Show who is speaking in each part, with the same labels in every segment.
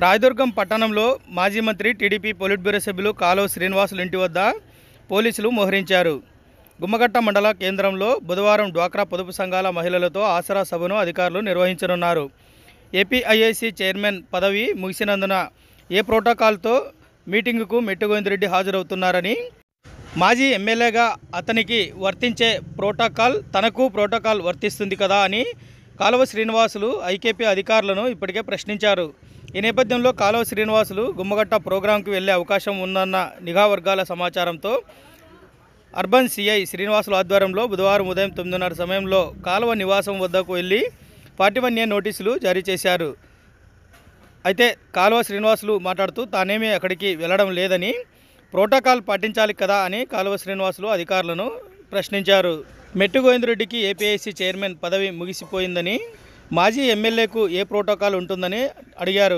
Speaker 1: రాయదుర్గం పట్టణంలో మాజీ మంత్రి టీడీపీ పొలిట్ బ్యూరో సభ్యులు కాలువ శ్రీనివాసులు ఇంటి వద్ద పోలీసులు మోహరించారు. గుమ్మగట్ట మండల కేంద్రంలో బుధవారం డ్వాక్రా పొదుపు సంఘాల మహిళలతో ఆసరా సభను అధికారులు నిర్వహించనున్నారు. ఏపీఐఐసి చైర్మన్ పదవి ముగిసినందున ఏ ప్రోటోకాల్తో మీటింగుకు మెట్టుగోవిందరెడ్డి హాజరవుతున్నారని, మాజీ ఎమ్మెల్యేగా అతనికి వర్తించే ప్రోటోకాల్ తనకు ప్రోటోకాల్ వర్తిస్తుంది కదా అని కాలువ శ్రీనివాసులు ఐకేపీ అధికారులను ఇప్పటికే ప్రశ్నించారు. ఈ నేపథ్యంలో కాలువ శ్రీనివాసులు గుమ్మగట్ట ప్రోగ్రాంకి వెళ్లే అవకాశం ఉందన్న నిఘా వర్గాల సమాచారంతో అర్బన్ సిఐ శ్రీనివాసులు ఆధ్వర్యంలో బుధవారం ఉదయం 9:30 సమయంలో కాలువ నివాసం వద్దకు వెళ్లి 41A నోటీసులు జారీ చేశారు. అయితే కాలువ శ్రీనివాసులు మాట్లాడుతూ తానేమీ అక్కడికి వెళ్లడం లేదని, ప్రోటోకాల్ పాటించాలి కదా అని కాలువ శ్రీనివాసులు అధికారులను ప్రశ్నించారు. మెట్టుగోవిందరెడ్డికి ఏపీఐసి చైర్మన్ పదవి ముగిసిపోయిందని, మాజీ ఎమ్మెల్యేకు ఏ ప్రోటోకాల్ ఉంటుందని అడిగారు.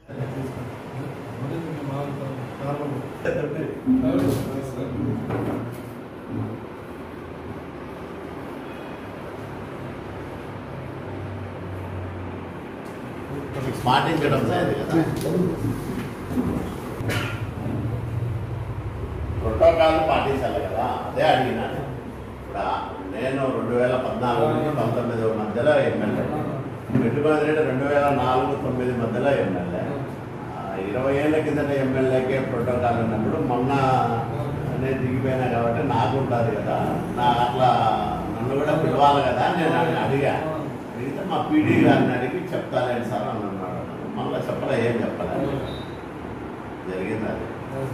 Speaker 2: ప్రోటోకాల్ పాటించాలి కదా, అదే అడిగినాను. ఇప్పుడు నేను 2014 నుంచి 19 మధ్యలో ఎమ్మెల్యే, మెట్టుగోవిందరెడ్డి 2004-9 మధ్యలో ఎమ్మెల్యే. 20 ఏళ్ళ కిందట ఎమ్మెల్యేకే ప్రోటోకాల్ ఉన్నప్పుడు మొన్న నేను దిగిపోయినా కాబట్టి నాకు ఉంటుంది కదా, నా అట్లా నన్ను కూడా పిలవాలి కదా నేను అడిగా. అడిగితే మా పీడీ గారిని అడిగి చెప్తాలేండి సార్ అని అన్నాడు. మళ్ళీ చెప్పలే, ఏం చెప్పలే, జరిగింది అది.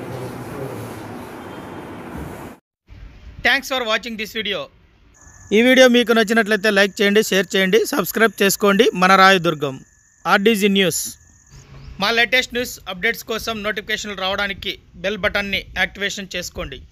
Speaker 1: Thanks for watching this video. ఈ వీడియో మీకు నచ్చినట్లయితే లైక్ చేయండి, షేర్ చేయండి, సబ్స్క్రైబ్ చేసుకోండి. మన రాయదుర్గం ఆర్డీజీ న్యూస్. మా లేటెస్ట్ న్యూస్ అప్డేట్స్ కోసం నోటిఫికేషన్లు రావడానికి బెల్ బటన్ని యాక్టివేషన్ చేసుకోండి.